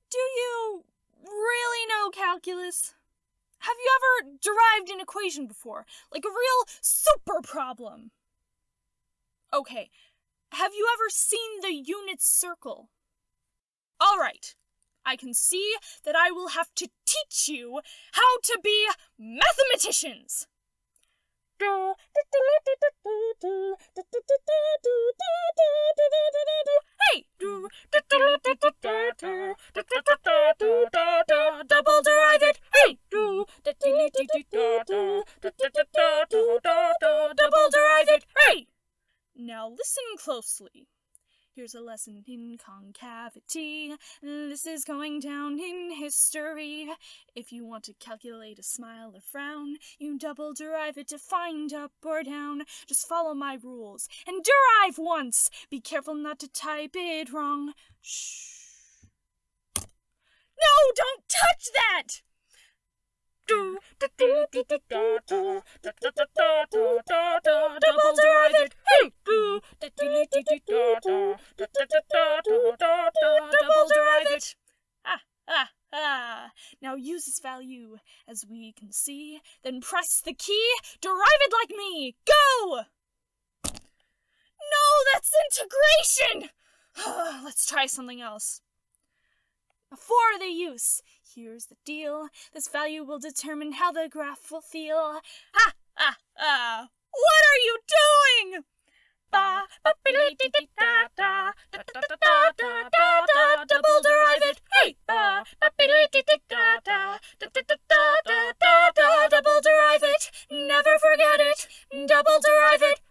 Do you really know calculus? Have you ever derived an equation before? Like a real super problem? Okay, have you ever seen the unit circle? Alright, I can see that I will have to teach you how to be mathematicians! Hey! Double derive it! Hey! Double derive it! Hey! Now listen closely. Here's a lesson in concavity. This is going down in history. If you want to calculate a smile or frown, you double derive it to find up or down. Just follow my rules and derive once. Be careful not to type it wrong. Shh. No, don't touch that! Double derive it! Hey! Double derive it! Now use this value as we can see, then press the key, derive it like me! Go! No, that's integration! Let's try something else. For the use, here's the deal. This value will determine how the graph will feel. What are you doing? Double derive it. Hey! Double derive it. Never forget it. Double derive it.